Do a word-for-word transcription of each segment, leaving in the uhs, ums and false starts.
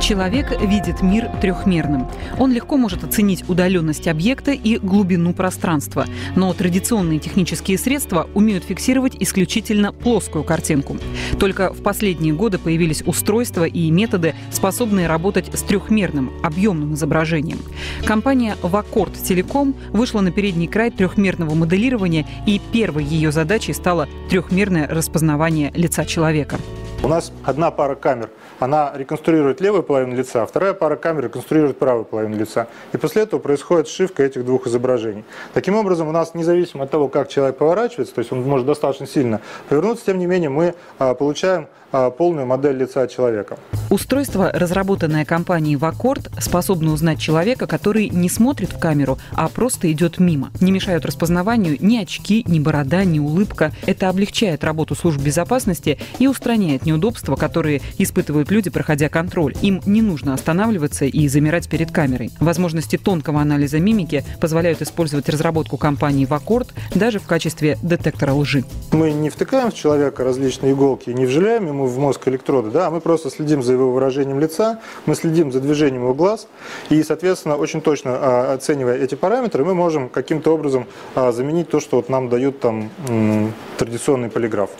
Человек видит мир трехмерным. Он легко может оценить удаленность объекта и глубину пространства. Но традиционные технические средства умеют фиксировать исключительно плоскую картинку. Только в последние годы появились устройства и методы, способные работать с трехмерным, объемным изображением. Компания Вакорд Телеком вышла на передний край трехмерного моделирования, и первой ее задачей стало трехмерное распознавание лица человека. У нас одна пара камер, она реконструирует левую половину лица, а вторая пара камер реконструирует правую половину лица. И после этого происходит сшивка этих двух изображений. Таким образом, у нас, независимо от того, как человек поворачивается, то есть он может достаточно сильно повернуться, тем не менее мы а, получаем а, полную модель лица человека. Устройство, разработанное компанией Вакорд, способно узнать человека, который не смотрит в камеру, а просто идет мимо. Не мешают распознаванию ни очки, ни борода, ни улыбка. Это облегчает работу служб безопасности и устраняет неудобства, которые испытывают люди, проходя контроль. Им не нужно останавливаться и замирать перед камерой. Возможности тонкого анализа мимики позволяют использовать разработку компании Вакорд даже в качестве детектора лжи. Мы не втыкаем в человека различные иголки, не вживляем ему в мозг электроды, да, а мы просто следим за его выражением лица, мы следим за движением его глаз, и, соответственно, очень точно а, оценивая эти параметры, мы можем каким-то образом а, заменить то, что вот нам дают там м, традиционный полиграф.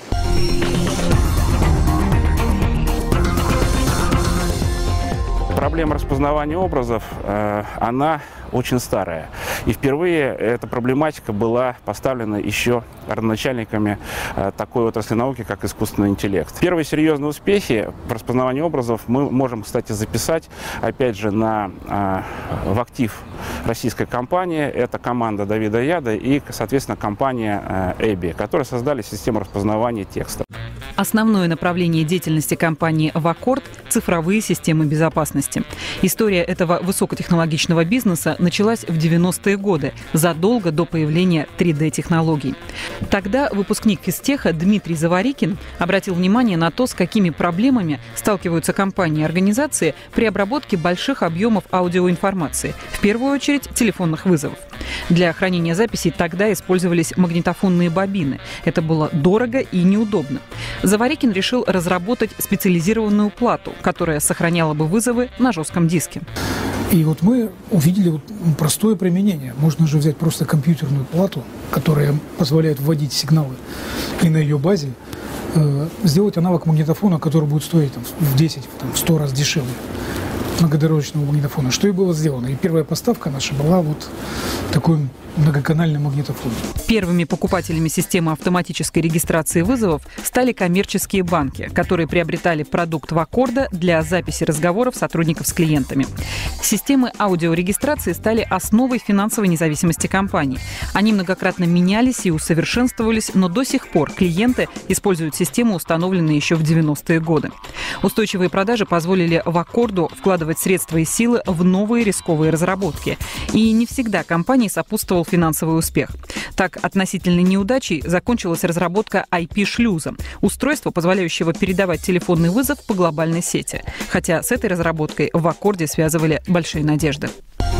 Проблема распознавания образов, э, она очень старая. И впервые эта проблематика была поставлена еще родоначальниками э, такой отрасли науки, как искусственный интеллект. Первые серьезные успехи в распознавании образов мы можем, кстати, записать, опять же, на, э, в актив российской компании. Это команда Давида Яда и, соответственно, компания э, Эбби, которые создали систему распознавания текста. Основное направление деятельности компании Вакорд – цифровые системы безопасности. История этого высокотехнологичного бизнеса началась в девяностые годы, задолго до появления три дэ-технологий. Тогда выпускник физтеха Дмитрий Заварикин обратил внимание на то, с какими проблемами сталкиваются компании и организации при обработке больших объемов аудиоинформации, в первую очередь телефонных вызовов. Для хранения записей тогда использовались магнитофонные бобины. Это было дорого и неудобно. Заварикин решил разработать специализированную плату, которая сохраняла бы вызовы на жестком диске. И вот мы увидели вот простое применение. Можно же взять просто компьютерную плату, которая позволяет вводить сигналы, и на ее базе э, сделать аналог магнитофона, который будет стоить там, в десять, в сто раз дешевле многодорожного магнитофона. Что и было сделано. И первая поставка наша была вот такой многоканальный магнитофон. Первыми покупателями системы автоматической регистрации вызовов стали коммерческие банки, которые приобретали продукт Вакорда для записи разговоров сотрудников с клиентами. Системы аудиорегистрации стали основой финансовой независимости компании. Они многократно менялись и усовершенствовались, но до сих пор клиенты используют систему, установленную еще в девяностые годы. Устойчивые продажи позволили Вакорду вкладывать средства и силы в новые рисковые разработки. И не всегда компании сопутствовал финансовый успех. Так, относительной неудачей закончилась разработка ай пи-шлюза – устройства, позволяющего передавать телефонный вызов по глобальной сети. Хотя с этой разработкой в Вакорде связывали большие надежды.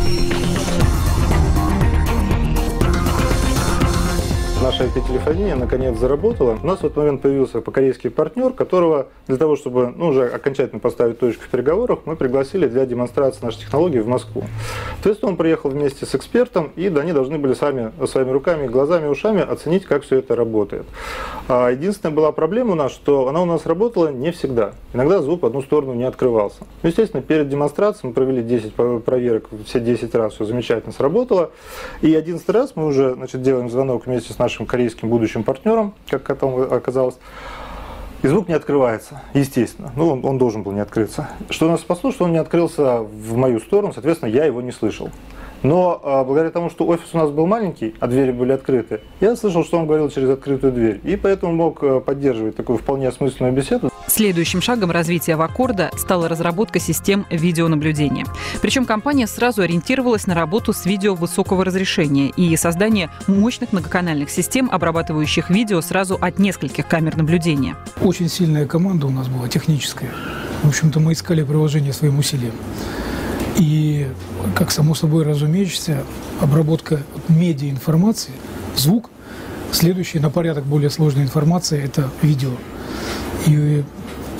Наша ай пи-телефония наконец заработала. У нас в этот момент появился по-корейский партнер, которого для того, чтобы ну, уже окончательно поставить точку в переговорах, мы пригласили для демонстрации нашей технологии в Москву. То есть он приехал вместе с экспертом, и да, они должны были сами, своими руками, глазами, ушами оценить, как все это работает. А единственная была проблема у нас, что она у нас работала не всегда. Иногда звук в одну сторону не открывался. Ну, естественно, перед демонстрацией мы провели десять проверок, все десять раз все замечательно сработало. И одиннадцатый раз мы уже значит, делаем звонок вместе с нашим нашим корейским будущим партнером, как потом оказалось, и звук не открывается, естественно. Ну, он, он должен был не открыться. Что нас спасло, что он не открылся в мою сторону, соответственно, я его не слышал. Но а, благодаря тому, что офис у нас был маленький, а двери были открыты, я слышал, что он говорил через открытую дверь, и поэтому мог а, поддерживать такую вполне осмысленную беседу. Следующим шагом развития Вакорда стала разработка систем видеонаблюдения. Причем компания сразу ориентировалась на работу с видео высокого разрешения и создание мощных многоканальных систем, обрабатывающих видео сразу от нескольких камер наблюдения. Очень сильная команда у нас была, техническая. В общем-то, мы искали приложение своим усилиям. И, как само собой разумеется, обработка медиаинформации, звук, следующий на порядок более сложная информация – это видео. И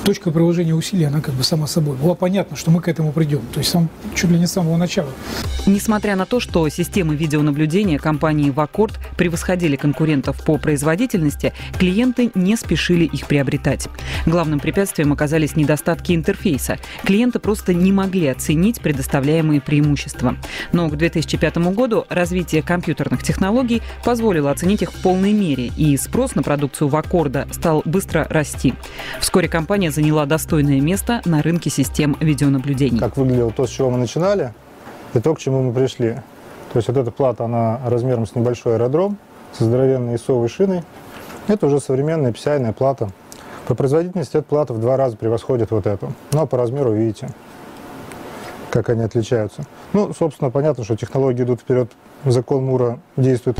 точка приложения усилий, она как бы сама собой. Было понятно, что мы к этому придем. То есть сам, чуть ли не с самого начала. Несмотря на то, что системы видеонаблюдения компании Вакорд превосходили конкурентов по производительности, клиенты не спешили их приобретать. Главным препятствием оказались недостатки интерфейса. Клиенты просто не могли оценить предоставляемые преимущества. Но к две тысячи пятому году развитие компьютерных технологий позволило оценить их в полной мере, и спрос на продукцию Вакорда стал быстро расти. Вскоре компания заняла достойное место на рынке систем видеонаблюдения. Как выглядело то, с чего мы начинали, и то, к чему мы пришли. То есть вот эта плата, она размером с небольшой аэродром, со здоровенной исовой шиной. Это уже современная пи си ай-ная плата. По производительности эта плата в два раза превосходит вот эту. Но по размеру видите, как они отличаются. Ну, собственно, понятно, что технологии идут вперед, закон Мура действует.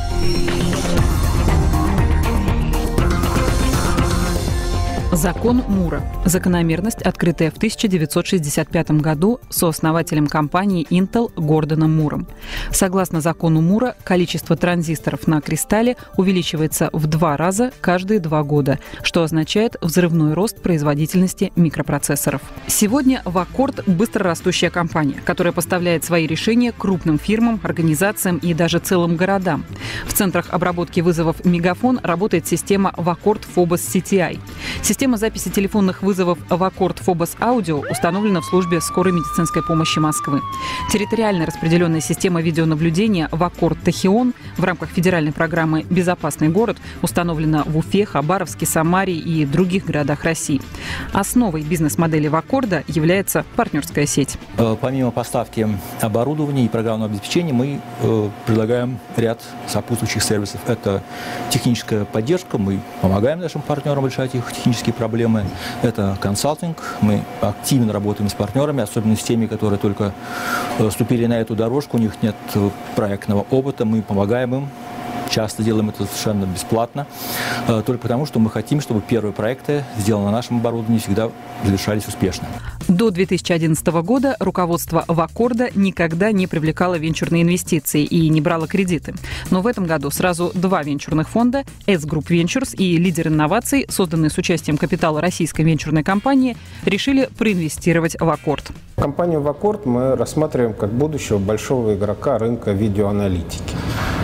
Закон Мура. Закономерность, открытая в тысяча девятьсот шестьдесят пятом году сооснователем компании Intel Гордоном Муром. Согласно закону Мура, количество транзисторов на кристалле увеличивается в два раза каждые два года, что означает взрывной рост производительности микропроцессоров. Сегодня Вакорд – быстрорастущая компания, которая поставляет свои решения крупным фирмам, организациям и даже целым городам. В центрах обработки вызовов Мегафон работает система Вакорд Phobos си ти ай. Система записи телефонных вызовов Вакорд Phobos Audio установлена в службе скорой медицинской помощи Москвы. Территориально распределенная система видеонаблюдения Вакорд Тахион в рамках федеральной программы «Безопасный город» установлена в Уфе, Хабаровске, Самаре и других городах России. Основой бизнес-модели Вакорда является партнерская сеть. Помимо поставки оборудования и программного обеспечения, мы предлагаем ряд сопутствующих сервисов. Это техническая поддержка, мы помогаем нашим партнерам решать их технические проблемы. Это консалтинг, мы активно работаем с партнерами, особенно с теми, которые только вступили на эту дорожку, у них нет проектного опыта, мы помогаем им. Часто делаем это совершенно бесплатно, только потому, что мы хотим, чтобы первые проекты, сделанные на нашем оборудовании, всегда завершались успешно. До две тысячи одиннадцатого года руководство Вакорда никогда не привлекало венчурные инвестиции и не брало кредиты. Но в этом году сразу два венчурных фонда S-Group Ventures и Лидер инноваций, созданные с участием капитала российской венчурной компании, решили проинвестировать в Вакорд. Компанию Вакорд мы рассматриваем как будущего большого игрока рынка видеоаналитики.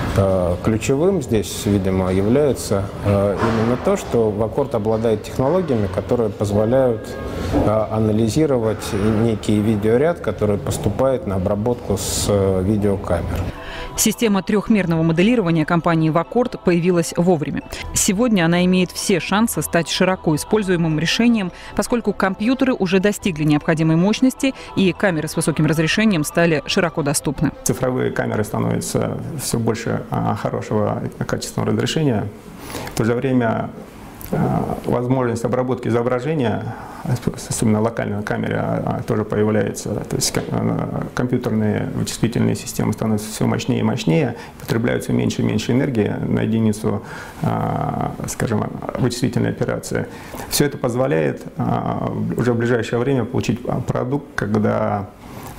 Ключевым здесь, видимо, является именно то, что Вакорд обладает технологиями, которые позволяют анализировать некий видеоряд, который поступает на обработку с видеокамер. Система трехмерного моделирования компании Вакорд появилась вовремя. Сегодня она имеет все шансы стать широко используемым решением, поскольку компьютеры уже достигли необходимой мощности и камеры с высоким разрешением стали широко доступны. Цифровые камеры становятся все больше хорошего качественного разрешения. В то же время возможность обработки изображения, особенно локальной камеры, тоже появляется. То есть компьютерные вычислительные системы становятся все мощнее и мощнее, потребляются меньше и меньше энергии на единицу, скажем, вычислительной операции. Все это позволяет уже в ближайшее время получить продукт, когда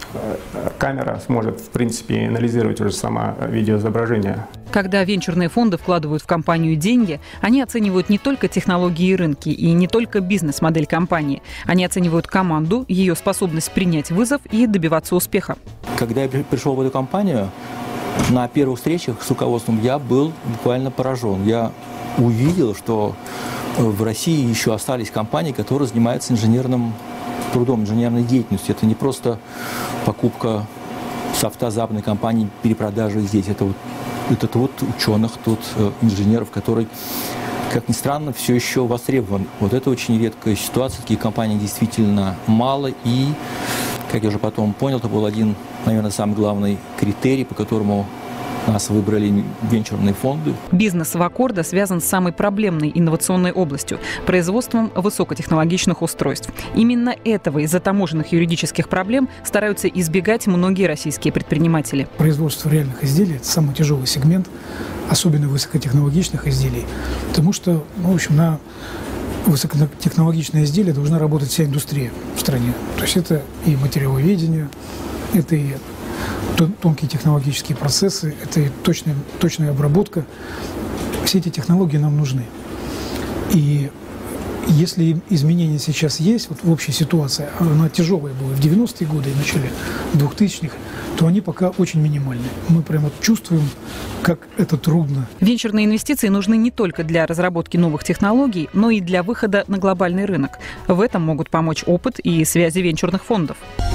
камера сможет, в принципе, анализировать уже само видеоизображение. Когда венчурные фонды вкладывают в компанию деньги, они оценивают не только технологии и рынки, и не только бизнес-модель компании. Они оценивают команду, ее способность принять вызов и добиваться успеха. Когда я пришел в эту компанию, на первых встречах с руководством я был буквально поражен. Я увидел, что в России еще остались компании, которые занимаются инженерным трудом, инженерной деятельностью. Это не просто покупка софта западной компании, перепродажа здесь. Это вот, это вот ученых, тут инженеров, которые, как ни странно, все еще востребованы. Вот это очень редкая ситуация. Таких компаний действительно мало. И, как я уже потом понял, это был один, наверное, самый главный критерий, по которому нас выбрали венчурные фонды. Бизнес Вакорда связан с самой проблемной инновационной областью – производством высокотехнологичных устройств. Именно этого из-за таможенных юридических проблем стараются избегать многие российские предприниматели. Производство реальных изделий – это самый тяжелый сегмент, особенно высокотехнологичных изделий, потому что, ну, в общем, на высокотехнологичные изделия должна работать вся индустрия в стране. То есть это и материаловедение, это и тонкие технологические процессы, это и точная, точная обработка. Все эти технологии нам нужны. И Если изменения сейчас есть, вот в общей ситуации, она тяжелая была в девяностые годы и начале двухтысячных, то они пока очень минимальны. Мы прямо чувствуем, как это трудно. Венчурные инвестиции нужны не только для разработки новых технологий, но и для выхода на глобальный рынок. В этом могут помочь опыт и связи венчурных фондов.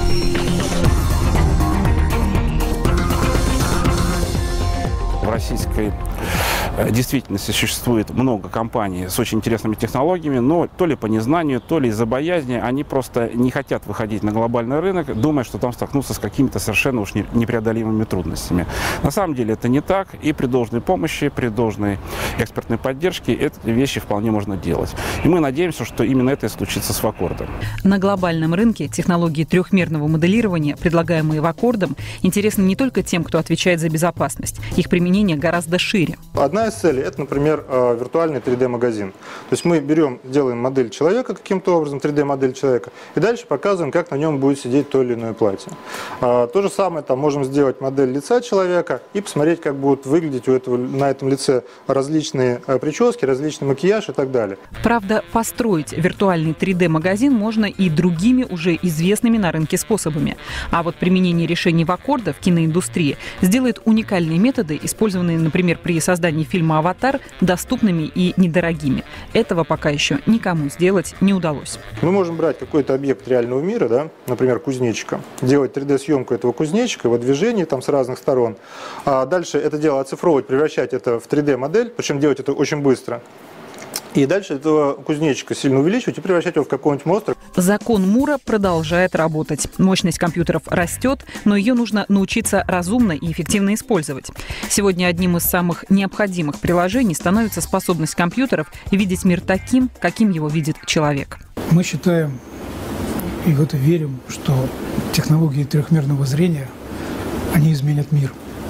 В российской действительности существует много компаний с очень интересными технологиями, но то ли по незнанию, то ли из-за боязни, они просто не хотят выходить на глобальный рынок, думая, что там столкнутся с какими-то совершенно уж непреодолимыми трудностями. На самом деле это не так, и при должной помощи, при должной экспертной поддержке эти вещи вполне можно делать. И мы надеемся, что именно это и случится с Вакордом. На глобальном рынке технологии трехмерного моделирования, предлагаемые Вакордом, интересны не только тем, кто отвечает за безопасность. Их применение гораздо шире. Одна из целей – это, например, виртуальный три дэ-магазин. То есть мы берем, делаем модель человека каким-то образом, три дэ-модель человека, и дальше показываем, как на нем будет сидеть то или иное платье. То же самое, там можем сделать модель лица человека и посмотреть, как будут выглядеть у этого, на этом лице различные прически, различный макияж и так далее. Правда, построить виртуальный три дэ-магазин можно и другими уже известными на рынке способами. А вот применение решений Вакорда в киноиндустрии сделает уникальные методы, использованные, например, при создании фильма «Аватар», доступными и недорогими. Этого пока еще никому сделать не удалось. Мы можем брать какой-то объект реального мира, да, например, кузнечика, делать три дэ-съемку этого кузнечика, его движений там с разных сторон, а дальше это дело оцифровывать, превращать это в три дэ-модель, причем делать это очень быстро. И дальше этого кузнечика сильно увеличивать и превращать его в какой-нибудь монстр. Закон Мура продолжает работать. Мощность компьютеров растет, но ее нужно научиться разумно и эффективно использовать. Сегодня одним из самых необходимых приложений становится способность компьютеров видеть мир таким, каким его видит человек. Мы считаем и в это верим, что технологии трехмерного зрения, они изменят мир.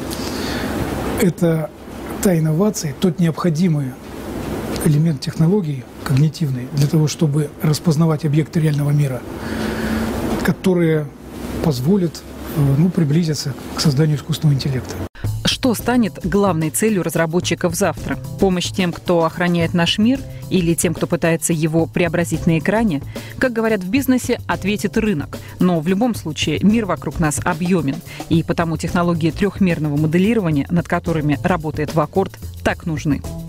Это та инновация, тот необходимый элемент технологии когнитивной для того, чтобы распознавать объекты реального мира, которые позволят ну, приблизиться к созданию искусственного интеллекта. Что станет главной целью разработчиков завтра? Помощь тем, кто охраняет наш мир, или тем, кто пытается его преобразить на экране? Как говорят в бизнесе, ответит рынок. Но в любом случае мир вокруг нас объемен, и потому технологии трехмерного моделирования, над которыми работает Вакорд, так нужны.